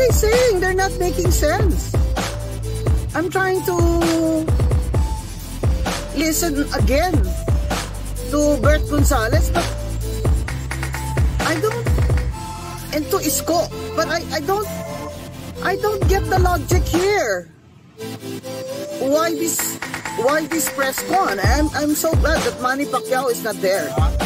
they saying? They're not making sense. I'm trying to listen again to Bert Gonzalez, but I don't, and to Isko, but I don't get the logic here. Why this press con? I'm so glad that Manny Pacquiao is not there.